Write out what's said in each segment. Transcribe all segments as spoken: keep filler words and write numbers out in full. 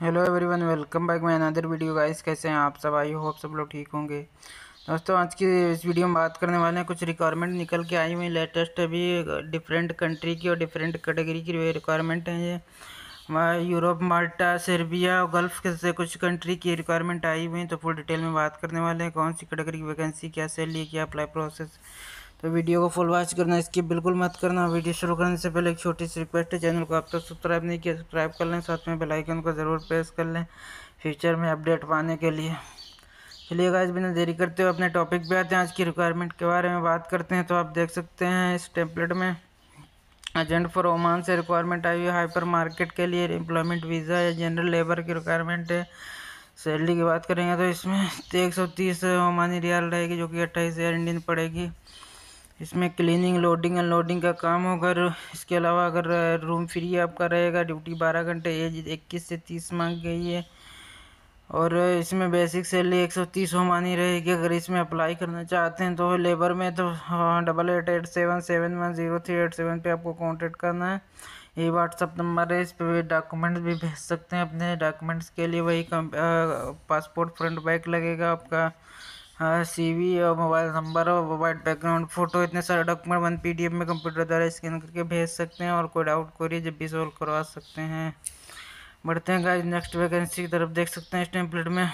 Hello everyone, welcome back my another video guys. कैसे हैं आप सब? आई होप सब लोग ठीक होंगे। दोस्तों, आज की इस वीडियो में बात करने वाले हैं कुछ रिक्वायरमेंट निकल के आई हुई लेटेस्ट, अभी डिफरेंट कंट्री की और डिफरेंट कैटेगरी की रिक्वायरमेंट हैं। ये यूरोप, माल्टा, सर्बिया और गल्फ के से कुछ कंट्री की रिक्वायरमेंट आई हुई हैं। तो फुल डिटेल में बात करने वाले हैं कौन सी कैटेगरी की वैकेंसी, क्या सैलरी, क्या अप्लाई प्रोसेस। तो वीडियो को फुल वॉच करना, स्किप बिल्कुल मत करना। वीडियो शुरू करने से पहले एक छोटी सी रिक्वेस्ट है, चैनल को आप तक सब्सक्राइब नहीं किया सब्सक्राइब कर लें, साथ में बेल आइकन को ज़रूर प्रेस कर लें फ्यूचर में अपडेट पाने के लिए। चलिए गाइस, बिना देरी करते हुए अपने टॉपिक पे आते हैं। आज की रिक्वायरमेंट के बारे में बात करते हैं। तो आप देख सकते हैं इस टेम्पलेट में एजेंट फॉर ओमान से रिक्वायरमेंट आई हुई है। हाइपर मार्केट के लिए एम्प्लॉयमेंट वीज़ा या जनरल लेबर की रिक्वायरमेंट है। सैलरी की बात करेंगे तो इसमें एक सौ तीस ओमानी रियाल रहेगी, जो कि अट्ठाईस हज़ार इंडियन पड़ेगी। इसमें क्लीनिंग, लोडिंग, अनलोडिंग का काम होगा। इसके अलावा अगर रूम फ्री आपका रहेगा, ड्यूटी बारह घंटे, एज इक्कीस से तीस मांग गई है। और इसमें बेसिक सैलरी एक सौ तीस ओमानी रहेगी। अगर इसमें अप्लाई करना चाहते हैं तो लेबर में तो हाँ double eight eight seven seven one zero three eight seven पे आपको कांटेक्ट करना है। ये व्हाट्सअप नंबर है, इस पर डॉक्यूमेंट्स भी भेज सकते हैं। अपने डॉक्यूमेंट्स के लिए वही पासपोर्ट फ्रंट बैक लगेगा आपका, हाँ सीवी और मोबाइल नंबर और वाइट बैकग्राउंड फोटो, इतने सारे डॉक्यूमेंट वन पीडीएफ में कंप्यूटर द्वारा स्कैन करके भेज सकते हैं। और कोई डाउट क्वेरी जब भी सॉल्व करवा सकते हैं। बढ़ते हैं गाइस नेक्स्ट वैकेंसी की तरफ। देख सकते हैं इस टेम्पलेट में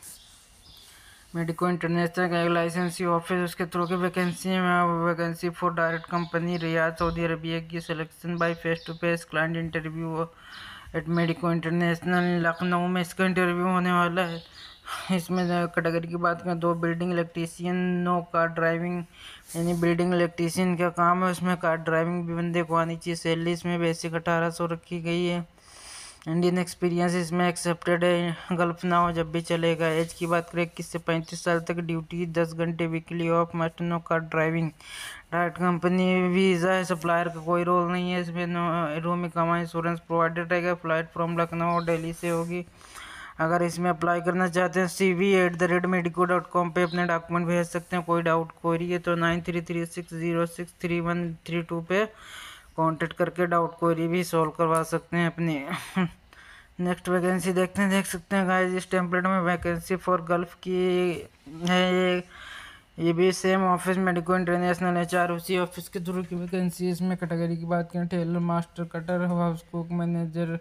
मेडिको इंटरनेशनल का एक लाइसेंसी ऑफिस, उसके थ्रू की वैकेंसी है। Vacancy for direct company, Riyadh Saudi Arabia की। Selection by face to face client interview at Medico International Lucknow में इसका इंटरव्यू होने वाला है। इसमें कैटेगरी की बात करें तो building electrician, no car driving, यानी बिल्डिंग इलेक्ट्रीशियन का काम है, उसमें कार ड्राइविंग भी बंदे को आनी चाहिए। सैलरी इसमें बेसिक अठारह सौ रखी गई है। इंडियन एक्सपीरियंस इसमें एक्सेप्टेड है, गल्फ ना हो जब भी चलेगा। एज की बात करें इक्कीस से पैंतीस साल तक, ड्यूटी दस घंटे weekly off, must no car driving, direct company visa है, सप्लायर का कोई रोल नहीं है इसमें। रूम कमा इंश्योरेंस प्रोवाइडेड रहेगा। फ्लाइट फ्रॉम लखनऊ और दिल्ली से होगी। अगर इसमें अप्लाई करना चाहते हैं C V at the rate Medico dot com पर अपने डॉक्यूमेंट भेज सकते हैं। कोई डाउट क्वेरी है तो nine three three six zero six three one three two पे कांटेक्ट करके डाउट क्वेरी भी सॉल्व करवा सकते हैं अपनी। नेक्स्ट वैकेंसी देखते हैं। देख सकते हैं गाइस इस टेम्पलेट में वैकेंसी फॉर गल्फ की है। ये ये भी same office Medico International H R, उसी ऑफिस के थ्रू की वैकेंसी। इसमें कैटेगरी की बात करें tailor, master cutter, house cook, manager,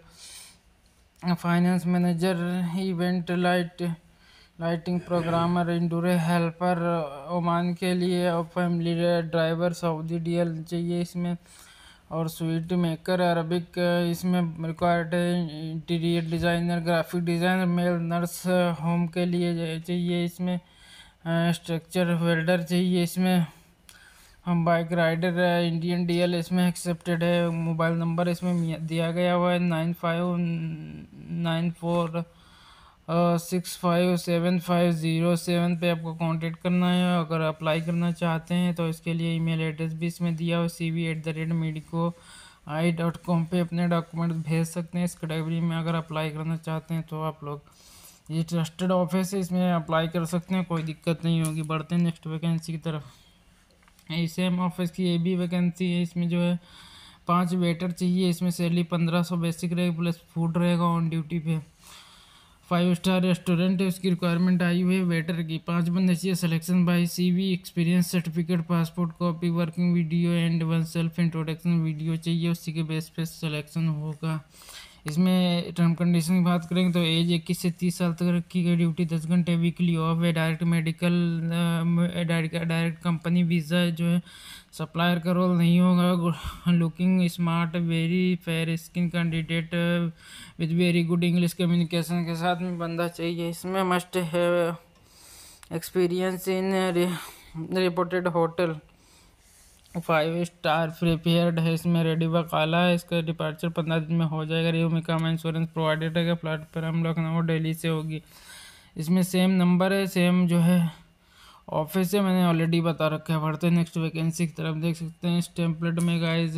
finance manager, event light lighting programmer, indoor helper Oman के लिए, और फैमिली ड्राइवर सऊदी डीएल चाहिए इसमें, और स्वीट मेकर अरबिक इसमें रिक्वायर्ड है। Interior designer, graphic designer, male nurse home के लिए चाहिए इसमें। स्ट्रक्चर वेल्डर चाहिए इसमें। हम बाइक राइडर, इंडियन डीएल इसमें एक्सेप्टेड है। मोबाइल नंबर इसमें दिया गया हुआ है nine five nine four six five seven five zero seven पे आपको कांटेक्ट करना है। अगर अप्लाई करना चाहते हैं तो इसके लिए ईमेल एड्रेस भी इसमें दिया हुआ है, C V at the rate Medico I dot com पर अपने डॉक्यूमेंट भेज सकते हैं। इस कैटेगरी में अगर अप्लाई करना चाहते हैं तो आप लोग, ये ट्रस्टेड ऑफिस है, इसमें अप्लाई कर सकते हैं, कोई दिक्कत नहीं होगी। बढ़ते हैं नेक्स्ट वैकेंसी की तरफ। सेम ऑफिस की ये भी वैकेंसी है। इसमें जो है पांच वेटर चाहिए। इसमें सैलरी पंद्रह सौ बेसिक रहेगी, प्लस फूड रहेगा ऑन ड्यूटी पे। फाइव स्टार रेस्टोरेंट है, उसकी रिक्वायरमेंट आई हुई है वेटर की। पांच बंदे चाहिए। Selection by CV, experience certificate, passport copy, working video and one self introduction video चाहिए, उसी के बेस पे सिलेक्शन होगा। इसमें टर्म कंडीशन की बात करेंगे तो एज इक्कीस से तीस साल तक रखी गई, ड्यूटी दस घंटे वीकली ऑफ है, direct medical direct direct company visa है जो है, सप्लायर का रोल नहीं होगा। Looking smart, very fair skin candidate with very good English communication के साथ में बंदा चाहिए। इसमें मस्ट है experience in reported hotel, five star prepared है, इसमें रेडी व काला है। इसका डिपार्चर पंद्रह दिन में हो जाएगा। रियो में काम इंश्योरेंस प्रोवाइडेड है। प्लेटफॉर्म लखनऊ दिल्ली से होगी। इसमें सेम नंबर है, सेम जो है ऑफिस है, मैंने ऑलरेडी बता रखा है। बढ़ते हैं नेक्स्ट वैकेंसी की तरफ। देख सकते हैं इस टेम्पलेट में guys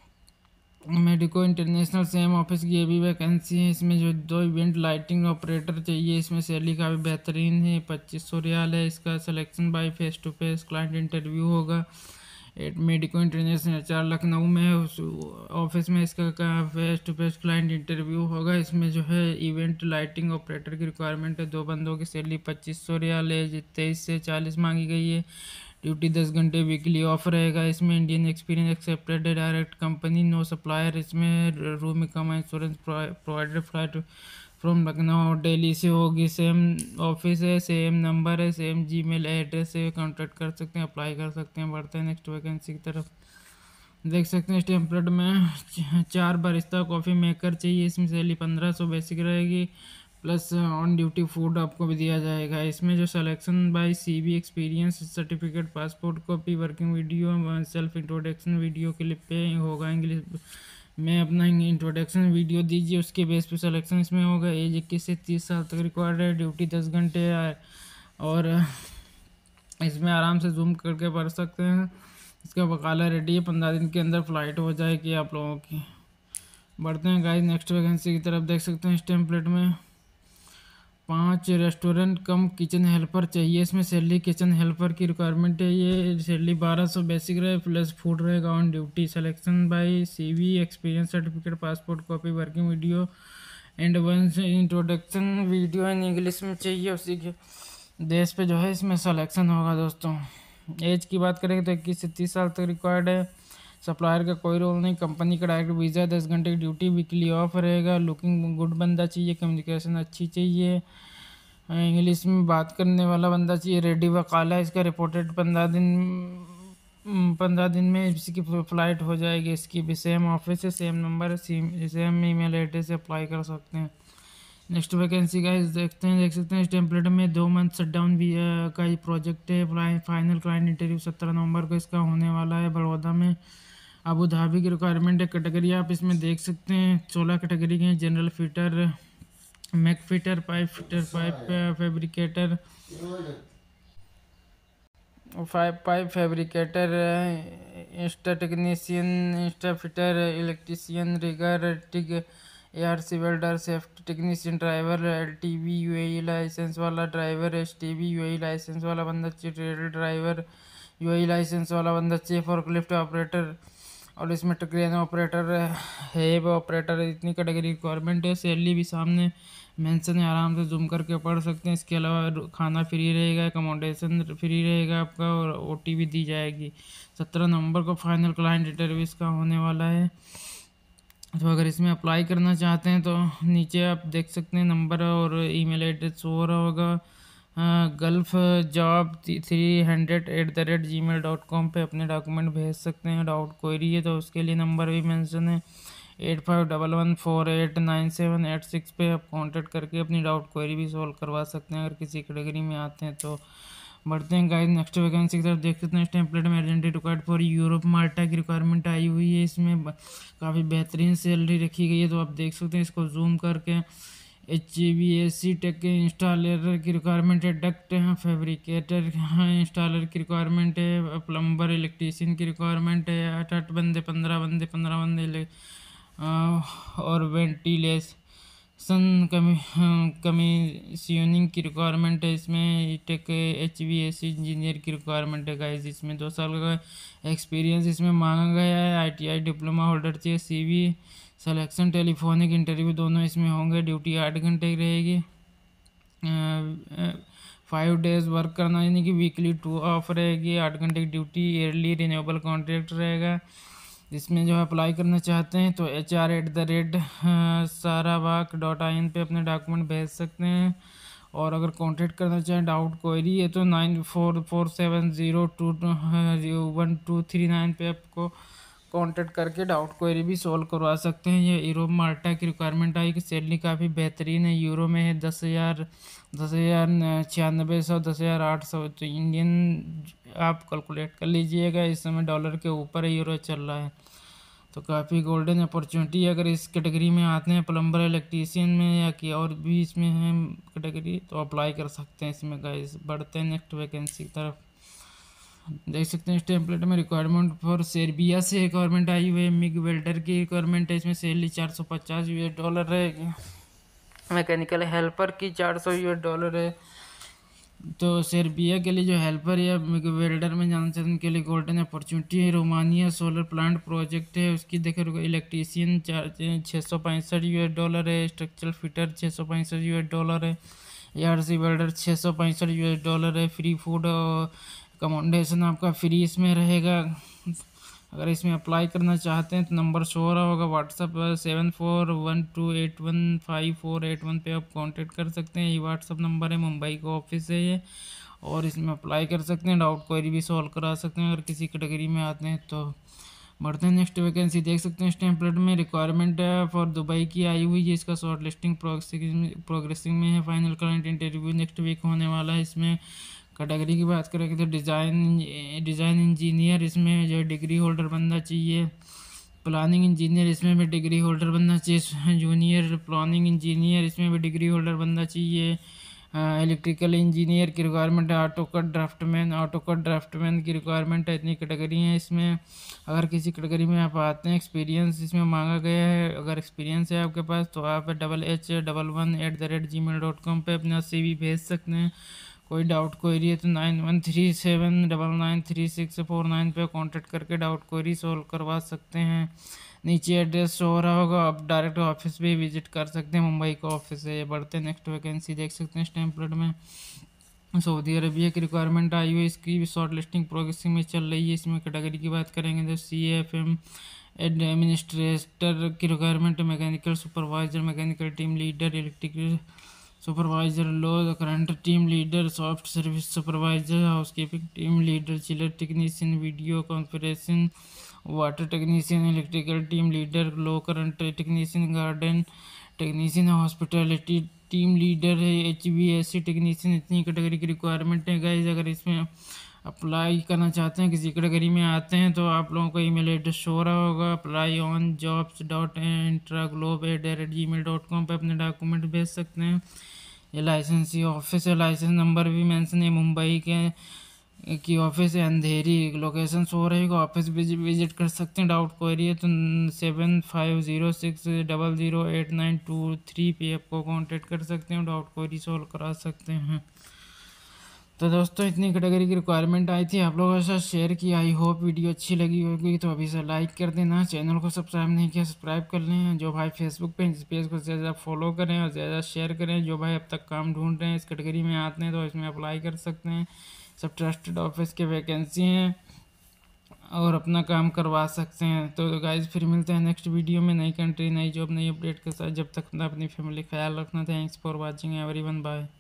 Medico International same office की ये भी वैकेंसी है। इसमें जो दो इवेंट लाइटिंग ऑपरेटर चाहिए। इसमें सैलरी काफ़ी बेहतरीन है, पच्चीस सौ रियाल है। इसका selection by face to face client interview होगा। At Medico International H R Lucknow में उस ऑफिस में इसका face to face client interview होगा। इसमें जो है इवेंट लाइटिंग ऑपरेटर की रिक्वायरमेंट है। दो बंदों की सैलरी पच्चीस सौ रियाल है, तेईस से चालीस मांगी गई है। ड्यूटी दस घंटे वीकली ऑफ रहेगा। इसमें इंडियन एक्सपीरियंस एक्सेप्टेड है, डायरेक्ट कंपनी, नो सप्लायर। इसमें room cum insurance provided, flight from Lucknow Delhi से होगी। सेम ऑफिस है, सेम नंबर है, सेम जीमेल एड्रेस है, कॉन्टैक्ट कर सकते हैं, अप्लाई कर सकते हैं। बढ़ते हैं नेक्स्ट वैकेंसी की तरफ। देख सकते हैं इस टेम्पलेट में चार बारिस्ता कॉफ़ी मेकर चाहिए। इसमें सैलरी पंद्रह सौ बेसिक रहेगी, प्लस ऑन ड्यूटी फूड आपको भी दिया जाएगा। इसमें जो selection by CV, experience certificate, passport copy, working video, self introduction video clip पे होगा। इंग्लिश में अपना इंट्रोडक्शन वीडियो दीजिए, उसके बेस पे सिलेक्शन इसमें होगा। एज इक्कीस से तीस साल तक रिक्वायर्ड है। ड्यूटी दस घंटे है और इसमें आराम से जूम करके पढ़ सकते हैं। इसका वकाला रेडी है, पंद्रह दिन के अंदर फ़्लाइट हो जाएगी आप लोगों की। बढ़ते हैं गाइस नेक्स्ट वैकेंसी की तरफ। देख सकते हैं इस टेम्पलेट में पांच रेस्टोरेंट कम किचन हेल्पर चाहिए। इसमें सैलरी किचन हेल्पर की रिक्वायरमेंट है। ये सैलरी बारह सौ बेसिक रहे, प्लस फूड रहेगा on duty. Selection by CV, experience certificate, passport copy, working video and one introduction video in English में चाहिए। उसी के देश पे जो है इसमें सिलेक्शन होगा दोस्तों। एज की बात करेंगे तो इक्कीस से तीस साल तक रिक्वायर्ड है। सप्लायर का कोई रोल नहीं, कंपनी का डायरेक्ट वीज़ा, दस घंटे की ड्यूटी, वीकली ऑफ रहेगा। लुकिंग गुड बंदा चाहिए, कम्युनिकेशन अच्छी चाहिए, इंग्लिश में बात करने वाला बंदा चाहिए, रेडी वकाला। इसका रिपोर्टेड पंद्रह दिन पंद्रह दिन में इसकी फ़्लाइट हो जाएगी। इसकी भी सेम ऑफिस है, सेम नंबर है, सेम ईमेल एड्रेस से अप्लाई कर सकते हैं। नेक्स्ट वैकेंसी का देखते हैं। देख सकते हैं इस टेम्पलेट में दो मंथ शटडाउन भी का ये प्रोजेक्ट है। फाइनल क्लाइंट इंटरव्यू सत्रह नवंबर को इसका होने वाला है बड़ौदा में। अबू धाबी की रिक्वायरमेंट है। कैटेगरी आप इसमें देख सकते हैं, सोलह कैटेगरी के हैं। General fitter, mech fitter, pipe fitter, pipe fabricator, five pipe fabricator, insta technician, insta fitter, electrician, rigger, TIG, air C welder, safety technician, driver, L T V U A licence वाला driver, S T V U A licence वाला बंदा चाहिए, trader driver U A licence वाला बंदा चाहिए, forklift operator और इसमें crane operator, हेब ऑपरेटर। इतनी कैटेगरी रिक्वायरमेंट है। सैलरी भी सामने मेंशन है, आराम से जूम करके पढ़ सकते हैं। इसके अलावा खाना फ्री रहेगा, अकोमोडेशन फ्री रहेगा आपका और ओ टी भी दी जाएगी। सत्रह नवंबर को फाइनल क्लाइंट इंटरव्यू इसका होने वाला है। तो अगर इसमें अप्लाई करना चाहते हैं तो नीचे आप देख सकते हैं नंबर और ईमेल एड्रेस हो रहा होगा। Gulf job three hundred at the rate Gmail dot com पर अपने डॉक्यूमेंट भेज सकते हैं। डाउट क्वेरी है तो उसके लिए नंबर भी मेंशन है, eight five double one four eight nine seven eight six पे आप कांटेक्ट करके अपनी डाउट क्वेरी भी सॉल्व करवा सकते हैं अगर किसी कैटेगरी में आते हैं तो। बढ़ते हैं गाइस नेक्स्ट वैकेंसी की तरफ। देख सकते हैं इस टेम्पलेट में urgently required for Europe Malta की रिक्वायरमेंट आई हुई है। इसमें काफ़ी बेहतरीन सैलरी रखी गई है, तो आप देख सकते हैं इसको जूम करके। H V S C tech installer की रिक्वायरमेंट है, डक्ट फैब्रिकेटर इंस्टॉलर की रिक्वायरमेंट है, प्लम्बर इलेक्ट्रीशियन की रिक्वायरमेंट है। आठ आठ बंदे पंद्रह बंदे पंद्रह बंदे और वेंटिलेशन कमी कमीशनिंग की रिक्वायरमेंट है। इसमें tech H V S C engineer की रिक्वायरमेंट है गाइस। इसमें दो साल का एक्सपीरियंस इसमें मांगा गया है। I T I diploma holder चाहिए। C V selection telephonic interview दोनों इसमें होंगे। ड्यूटी आठ घंटे की रहेगी। फाइव डेज वर्क करना यानी कि वीकली टू ऑफ रहेगी। आठ घंटे की ड्यूटी, ईयरली रिन्यूएबल कॉन्ट्रैक्ट रहेगा। इसमें जो अप्लाई करना चाहते हैं तो H R at the rate Sarawak dot I N पे अपने डॉक्यूमेंट भेज सकते हैं। और अगर कॉन्टैक्ट करना चाहें डाउट क्वेरी है तो nine four four seven zero two one two three nine पे आपको कॉन्टैक्ट करके डाउट क्वेरी भी सॉल्व करवा सकते हैं। ये यूरोप माल्टा की रिक्वायरमेंट आई कि सैलरी काफ़ी बेहतरीन है। यूरो में है दस हज़ार दस हज़ार छियानबे सौ दस हज़ार आठ सौ तो इंडियन आप कैलकुलेट कर लीजिएगा। इस समय डॉलर के ऊपर यूरो चल रहा है, तो काफ़ी गोल्डन अपॉर्चुनिटी है। अगर इस कैटेगरी में आते हैं प्लम्बर इलेक्ट्रीशियन में या कि और भी इसमें है कैटेगरी तो अप्लाई कर सकते हैं इसमें गाइस। बढ़ते हैं नेक्स्ट वैकेंसी की तरफ। देख सकते हैं इस टेम्पलेट में रिक्वायरमेंट फॉर सर्बिया से रिक्वायरमेंट आई हुई है। मिग वेल्डर की रिक्वायरमेंट है। इसमें सैलरी चार सौ पचास यू एस डॉलर रहेगी। मैकेनिकल हेल्पर की चार सौ यू एस डॉलर है। तो सर्बिया के लिए जो हेल्पर या वेल्डर में जाना चाहते हैं उनके लिए गोल्डन अपॉर्चुनिटी है। रोमानिया सोलर प्लांट प्रोजेक्ट है, उसकी देखे इलेक्ट्रीशियन चार्ज छः सौ पैंसठ यू एस डॉलर है। स्ट्रक्चरल फिटर छः सौ पैंसठ यू एस डॉलर है। यार सी वेल्डर छः सौ पैंसठ यू एस डॉलर है। फ्री फूड अकोमोडेशन आपका फ्री इसमें रहेगा। अगर इसमें अप्लाई करना चाहते हैं तो नंबर शो हो रहा होगा WhatsApp seven four one two eight one five four eight one पे आप कांटेक्ट कर सकते हैं। ये व्हाट्सअप नंबर है, मुंबई का ऑफिस है ये, और इसमें अप्लाई कर सकते हैं। डाउट क्वेरी भी सॉल्व करा सकते हैं अगर किसी कैटेगरी में आते हैं तो। बढ़ते हैं नेक्स्ट वैकेंसी, देख सकते हैं इस टेम्पलेट में रिक्वायरमेंट फॉर दुबई की आई हुई है। इसका शॉर्ट लिस्टिंग प्रोग्रेसिंग में है। Final client interview next week होने वाला है। इसमें कैटेगरी की बात करेंगे तो डिज़ाइन डिज़ाइन इंजीनियर, इसमें जो डिग्री होल्डर बनना चाहिए। प्लानिंग इंजीनियर, इसमें भी डिग्री होल्डर बनना चाहिए। जूनियर प्लानिंग इंजीनियर, इसमें भी डिग्री होल्डर बनना चाहिए। इलेक्ट्रिकल इंजीनियर की रिक्वायरमेंट है। ऑटोकैड ड्राफ्टमैन ऑटोकैड ड्राफ्टमैन की रिक्वायरमेंट है। इतनी कैटेगरी है इसमें। अगर किसी कैटेगरी में आप आते हैं, एक्सपीरियंस इसमें मांगा गया है। अगर एक्सपीरियंस है आपके पास तो आप double H double one at the rate Gmail dot com पर अपना सी वी भेज सकते हैं। कोई डाउट क्वेरी है तो nine one three seven double nine three six four nine पर कॉन्टेक्ट करके डाउट क्वेरी सॉल्व करवा सकते हैं। नीचे एड्रेस शो हो रहा होगा, आप डायरेक्ट ऑफिस भी विजिट कर सकते हैं। मुंबई का ऑफिस है ये। बढ़ते हैं नेक्स्ट वैकेंसी, देख सकते हैं इस टेम्पलेट में सऊदी अरबिया की रिक्वायरमेंट आई हुई है। इसकी भी शॉर्ट लिस्टिंग प्रोग्रेसिंग में चल रही है। इसमें कैटेगरी की बात करेंगे तो सी एफ एम एडमिनिस्ट्रेटर की requirement, mechanical supervisor, mechanical team leader, electrical supervisor, low current team leader, soft service supervisor, housekeeping team leader, chiller technician, video conferencing, water technician, electrical team leader, low current technician, garden technician, hospitality team leader है, H B S C technician. इतनी category की requirement है guys. अगर इसमें apply करना चाहते हैं, किसी कैटेगरी में आते हैं तो आप लोगों को ईमेल एड्रेस शो रहा होगा, apply on jobs dot intra globe at the rate Gmail dot com पर अपने डॉक्यूमेंट भेज सकते हैं। ये लाइसेंसी ऑफिस है। लाइसेंस नंबर भी मेंशन है। मुंबई के की ऑफिस है, अंधेरी लोकेशन शो रहेगा। ऑफिस विजिट कर सकते हैं। डाउट क्वेरी है तो seven five zero six double zero eight nine two three पे आपको कांटेक्ट कर सकते हैं। डाउट क्वेरी सॉल्व करा सकते हैं। तो दोस्तों इतनी कैटेगरी की रिक्वायरमेंट आई थी, आप लोगों के साथ शेयर की। आई होप वीडियो अच्छी लगी होगी तो अभी से लाइक कर देना। चैनल को सब्सक्राइब नहीं किया सब्सक्राइब कर लें। जो भाई फेसबुक पे इस पेज को ज़्यादा फॉलो करें और ज़्यादा शेयर करें। जो भाई अब तक काम ढूंढ रहे हैं, इस कैटेगरी में आते हैं तो इसमें अप्लाई कर सकते हैं। सब ट्रस्टेड ऑफिस के वैकेंसी हैं और अपना काम करवा सकते हैं। तो गाइज फिर मिलते हैं नेक्स्ट वीडियो में, नई कंट्री नई जॉब नई अपडेट के साथ। जब तक अपना अपनी फैमिली ख्याल रखना। Thanks for watching everyone, bye.